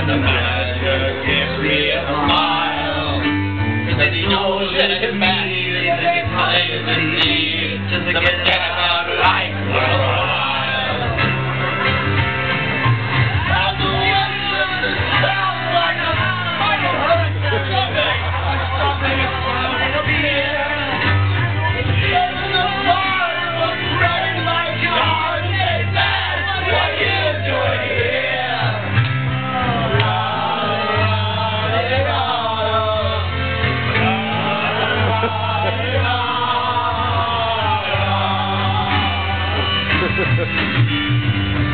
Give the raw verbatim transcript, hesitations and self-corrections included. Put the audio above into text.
the man just gives me a smile, because he knows that it's bad, that it's plain to see, just to forget about life for a while. As the wind lifts the sound like a mighty hurricane, something, something is bound to be here. There's the fire of spreading my car, say, man, what are you doing here? Ha ha ha.